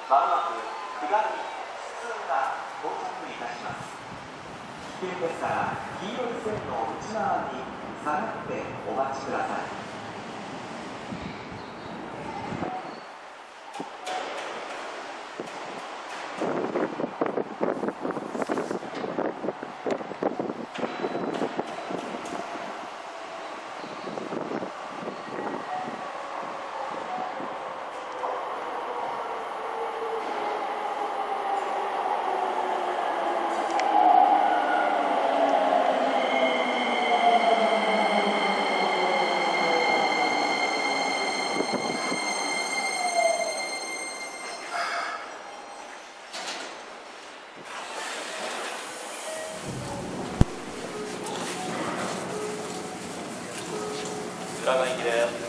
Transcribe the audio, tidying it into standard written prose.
まもなく下り普通が到着いたします。危険ですから黄色い線の内側に下がってお待ちください。 浦和行きです。